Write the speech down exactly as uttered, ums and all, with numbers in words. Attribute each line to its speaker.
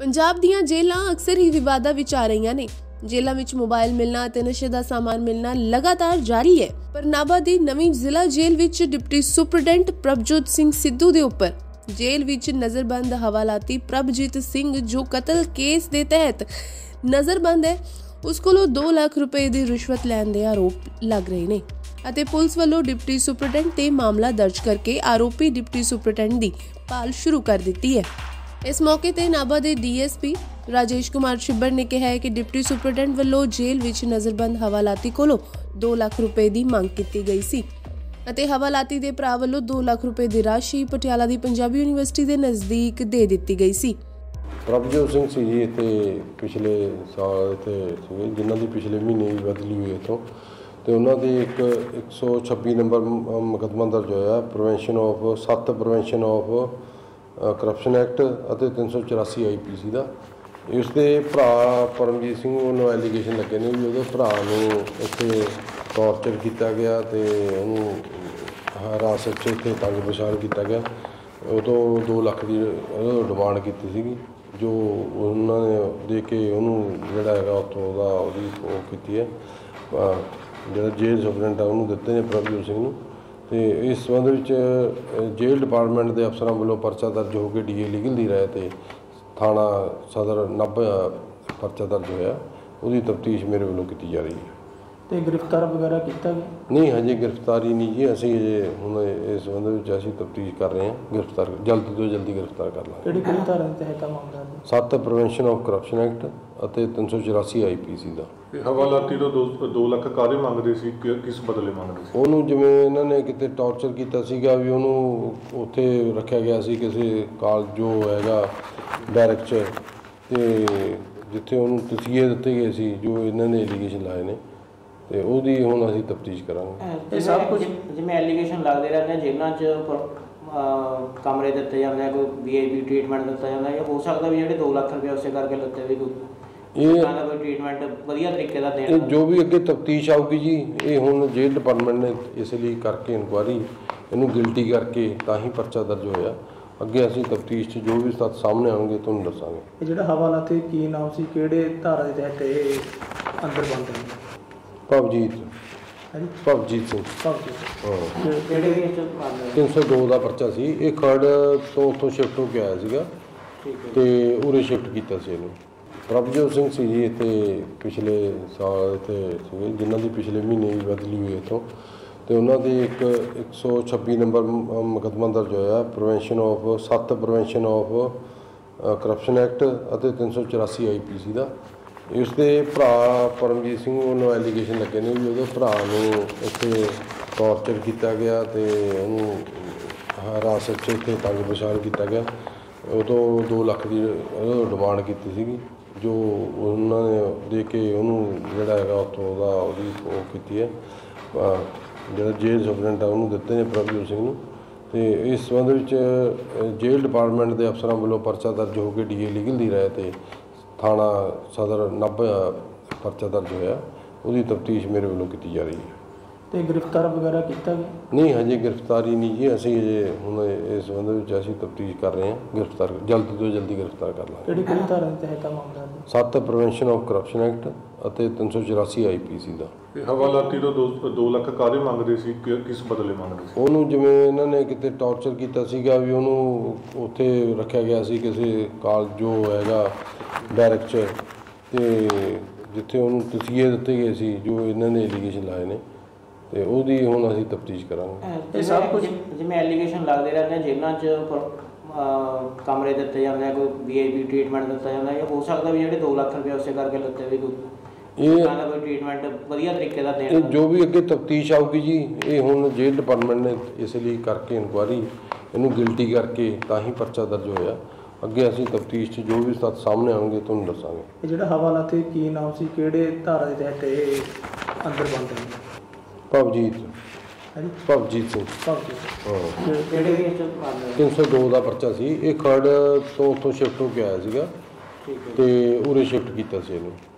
Speaker 1: पंजाब दीयां जेलां अक्सर ही विवादां विच आ रहीआं ने। जेलां विच मोबाइल मिलना ते नशे दा सामान मिलना लगातार जारी है। पर नाभा दी नवीं जिला जेल विच डिप्टी सुपरडेंट प्रभजोत सिंह सिद्धू दे उपर जेल विच नजरबंद हवालाती प्रभजीत सिंह जो कतल केस दे तहत नजरबंद है, उस कोलों दो लाख रुपए दी रिश्वत लैण दे आरोप लग रहे ने ਅਤੇ पुलिस वालों डिप्टी सुपरडेंट ते मामला दर्ज करके आरोपी डिप्टी सुपरडेंट दी भाल शुरू कर दी है। इस मौके ते नाभा दे D S P Rajesh Kumar Chhibber ने कहा है कि डिप्टी सुपरडेंट वालों जेल विच नजरबंद हवालाती कोलों दो लाख रुपए की मांग की गई सी ਅਤੇ हवालाती दे भरा वालों दो लाख रुपए की राशि पटियाला दी पंजाबी यूनिवर्सिटी के नज़दीक दे दी गई सी।
Speaker 2: प्रभजोत सिंह सी जी इत्थे पिछले साल इत्थे सीगे जिन्हां दी पिछले महीने ही बदली हुई इत्थों तो उन्होंने एक एक सौ छब्बी नंबर मुकदमा दर्ज होया प्रिवेंशन ऑफ सत्त प्रिवेंशन ऑफ करप्शन एक्ट और तीन सौ चौरासी आई पी सी का इसके भरा परमजीत सिंह वालों एलीगेशन लगे ने भी वो भरा इतने टॉर्चर किया गया तो उन्होंने हिरासत च इतने तंग परेशान किया गया उदों दो लख की डिमांड की सी जो उन्होंने दे के उन्होंने जोड़ा है उत्थों की है जो जेल सुपरडेंट है उन्होंने दिते ने प्रभजोत सिंह तो इस संबंध में जेल डिपार्टमेंट के अफसरों वालों परचा दर्ज होकर डी ए लीगल दी राय तो थाना सदर नाभा परचा दर्ज होया उसकी तफ्तीश मेरे वालों की जा रही है।
Speaker 3: तो गिरफ्तार वगैरह किया गया
Speaker 2: नहीं हजे गिरफ्तारी नहीं जी असी अजे हूँ इस संबंध में असी तफ्तीश कर रहे हैं गिरफ्तार जल्द तो जल्दी गिरफ्तार कर लाँगे। सत्त प्रिवेंशन ऑफ करप्शन एक्ट और तीन सौ चौरासी आई पी सी का
Speaker 4: हवालाती तो दो लख काहदे मंगदे सी किस बदले मंगदे सी
Speaker 2: ਉਹਨੂੰ ਜਿਵੇਂ ਇਹਨਾਂ ਨੇ ਕਿਤੇ ਟੌਰਚਰ ਕੀਤਾ ਸੀਗਾ ਵੀ ਉਹਨੂੰ ਉੱਥੇ ਰੱਖਿਆ ਗਿਆ ਸੀ ਕਿਸੇ ਕਾਲ ਜੋ ਹੈਗਾ ਬੈਰਕ 'ਚ ਤੇ ਜਿੱਥੇ ਉਹਨੂੰ ਤਸੀਹੇ ਦਿੱਤੇ ਗਏ ਸੀ ਜੋ ਇਹਨਾਂ ਨੇ ਐਲੀਗੇਸ਼ਨ ਲਾਏ ਨੇ ਤੇ ਉਹਦੀ ਹੁਣ ਅਸੀਂ ਤਫਤੀਸ਼ ਕਰਾਂਗੇ।
Speaker 3: ਇਹ ਸਭ ਕੁਝ ਜਿਵੇਂ ਐਲੀਗੇਸ਼ਨ ਲੱਗਦੇ ਰਹਿੰਦੇ ਜੇਲ੍ਹਾਂ 'ਚ ਕਮਰੇ ਦਿੱਤੇ ਜਾਂਦੇ ਕੋਈ ਵੀ ਆਈ ਪੀ ਟ੍ਰੀਟਮੈਂਟ ਦਿੱਤਾ ਜਾਂਦਾ ਜਾਂ ਹੋ ਸਕਦਾ ਵੀ ਜਿਹੜੇ दो ਲੱਖ ਰੁਪਏ ਉਸੇ ਕਰਕੇ ਲੱਤੇ ਵੀ ਕੋਈ ਇਹ ਕੋਈ ਟ੍ਰੀਟਮੈਂਟ ਵਧੀਆ ਤਰੀਕੇ ਦਾ ਦੇਣ
Speaker 2: ਜੋ ਵੀ ਅੱਗੇ ਤਫਤੀਸ਼ ਆਊਗੀ ਜੀ ਇਹ ਹੁਣ ਜੇਲ੍ਹ ਡਿਪਾਰਟਮੈਂਟ ਨੇ ਇਸ ਲਈ ਕਰਕੇ ਇਨਕੁਆਇਰੀ ਇਹਨੂੰ ਗਿਲਟੀ ਕਰਕੇ ਤਾਂ ਹੀ ਪਰਚਾ ਦਰਜ ਹੋਇਆ ਅੱਗੇ ਅਸੀਂ ਤਫਤੀਸ਼ 'ਚ ਜੋ ਵੀ ਤੱਥ ਸਾਹਮਣੇ ਆਉਣਗੇ ਤੁਹਾਨੂੰ ਦੱਸਾਂਗੇ।
Speaker 3: ਇਹ ਜਿਹੜਾ ਹਵਾਲਾਤੀ ਕੀ ਨਾਮ ਸੀ ਕਿਹੜੇ ਧਾਰਾ ਦੇ ਤਹਿਤ ਇਹ ਅੰਦਰ ਬੰਦ ਹੈ?
Speaker 2: ਪ੍ਰਭਜੀਤ ਪ੍ਰਭਜੀਤ ਸਿੰਘ तीन सौ दो का परचा सी ये खड़ तो उतों शिफ्ट होकर आया सीगा तो उरे शिफ्ट किया से प्रभजोत सिंह सी जी इतने पिछले साल इतने सीगे जिन्हां दी पिछले महीने ही बदली हुई इतों तो उन्होंने एक एक सौ छब्बी नंबर मुकदमा दर्ज होया प्रिवेंशन ऑफ सत्त प्रिवेंशन ऑफ करप्शन एक्ट और तीन सौ चौरासी आई पी सी का इसके भरा परमजीत सिंह वालों एलीगेशन लगे ने भी वो भरा इतने टॉर्चर किया गया तो उन्होंने हिरासत च इतने तंग परेशान किया गया उदों दो लख की डिमांड की सी जो उन्होंने दे के उन्होंने जोड़ा है उत्थों की है जो जेल सुपरडेंट है उन्होंने दिते ने प्रभजोत सिंह तो इस संबंध में जेल डिपार्टमेंट के अफसरों वालों परचा दर्ज होकर डी ए लीगल दी राय तो थाना सदर नाभा परचा दर्ज होया उसकी तफ्तीश मेरे वालों की जा रही है।
Speaker 3: तो गिरफ्तार वगैरह किया गया
Speaker 2: नहीं हजे गिरफ्तारी नहीं जी असी अजे हूँ इस संबंध में असी तफ्तीश कर रहे हैं गिरफ्तार जल्द तो जल्दी गिरफ्तार कर लाँगे। सत्त प्रिवेंशन ऑफ करप्शन एक्ट और तीन सौ चौरासी आई पी सी का
Speaker 4: हवालाती तो दो लख काहदे मंगदे सी किस बदले मंगदे सी
Speaker 2: ਉਹਨੂੰ ਜਿਵੇਂ ਇਹਨਾਂ ਨੇ ਕਿਤੇ ਟੌਰਚਰ ਕੀਤਾ ਸੀਗਾ ਵੀ ਉਹਨੂੰ ਉੱਥੇ ਰੱਖਿਆ ਗਿਆ ਸੀ ਕਿਸੇ ਕਾਲ ਜੋ ਹੈਗਾ ਬੈਰਕ 'ਚ ਤੇ ਜਿੱਥੇ ਉਹਨੂੰ ਤਸੀਹੇ ਦਿੱਤੇ ਗਏ ਸੀ ਜੋ ਇਹਨਾਂ ਨੇ ਐਲੀਗੇਸ਼ਨ ਲਾਏ ਨੇ ਤੇ ਉਹਦੀ ਹੁਣ ਅਸੀਂ ਤਫਤੀਸ਼ ਕਰਾਂਗੇ।
Speaker 3: ਇਹ ਸਭ ਕੁਝ ਜਿਵੇਂ ਐਲੀਗੇਸ਼ਨ ਲੱਗਦੇ ਰਹਿੰਦੇ ਜੇਲ੍ਹਾਂ 'ਚ ਕਮਰੇ ਦਿੱਤੇ ਜਾਂਦੇ ਕੋਈ ਵੀ ਆਈ ਪੀ ਟ੍ਰੀਟਮੈਂਟ ਦਿੱਤਾ ਜਾਂਦਾ ਜਾਂ ਹੋ ਸਕਦਾ ਵੀ ਜਿਹੜੇ दो ਲੱਖ ਰੁਪਏ ਉਸੇ ਕਰਕੇ ਲੱਤੇ ਵੀ ਕੋਈ
Speaker 2: ਇਹ
Speaker 3: ਕੋਈ ਟ੍ਰੀਟਮੈਂਟ ਵਧੀਆ ਤਰੀਕੇ ਦਾ ਦੇਣ
Speaker 2: ਜੋ ਵੀ ਅੱਗੇ ਤਫਤੀਸ਼ ਆਊਗੀ ਜੀ ਇਹ ਹੁਣ ਜੇਲ੍ਹ ਡਿਪਾਰਟਮੈਂਟ ਨੇ ਇਸ ਲਈ ਕਰਕੇ ਇਨਕੁਆਇਰੀ ਇਹਨੂੰ ਗਿਲਟੀ ਕਰਕੇ ਤਾਂ ਹੀ ਪਰਚਾ ਦਰਜ ਹੋਇਆ ਅੱਗੇ ਅਸੀਂ ਤਫਤੀਸ਼ 'ਚ ਜੋ ਵੀ ਤੱਥ ਸਾਹਮਣੇ ਆਉਣਗੇ ਤੁਹਾਨੂੰ ਦੱਸਾਂਗੇ।
Speaker 3: ਇਹ ਜਿਹੜਾ ਹਵਾਲਾਤੀ ਕੀ ਨਾਮ ਸੀ ਕਿਹੜੇ ਧਾਰਾ ਦੇ ਤਹਿਤ ਇਹ ਅੰਦਰ ਬੰਦ ਹੈ?
Speaker 2: ਪ੍ਰਭਜੀਤ ਪ੍ਰਭਜੀਤ ਸਿੰਘ तीन सौ दो का परचा सी ये खड़ तो उतों शिफ्ट होकर आया सीगा तो उरे शिफ्ट किया से